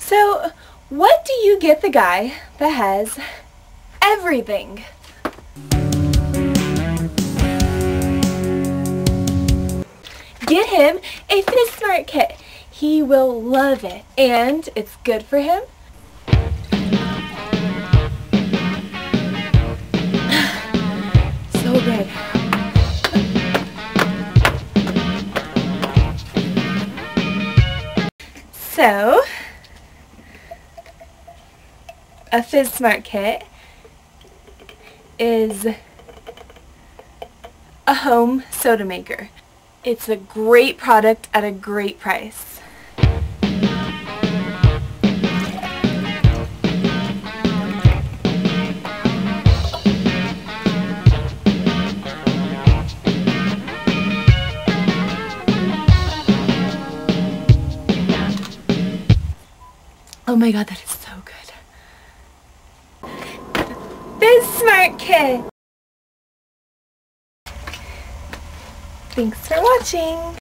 So, what do you get the guy that has everything? Get him a FizzSmartKit. He will love it, and it's good for him. So good. So, a FizzSmartKit is a home soda maker. It's a great product at a great price. Oh my god, that is so good. FizzSmartKit! Thanks for watching!